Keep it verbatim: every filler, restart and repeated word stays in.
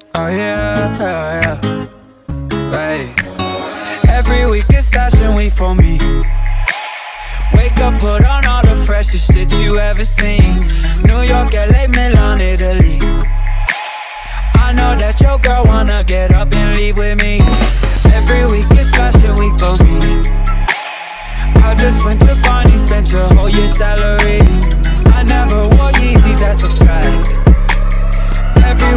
Oh yeah, yeah, yeah. Hey. Every week is fashion week for me. Wake up, put on all the freshest shit you ever seen. New York, L A, Milan, Italy. I know that your girl wanna get up and leave with me. Every week is fashion week for me. I just went to Barney, spent your whole year's salary. I never wore Yeezys, that's a fact. Every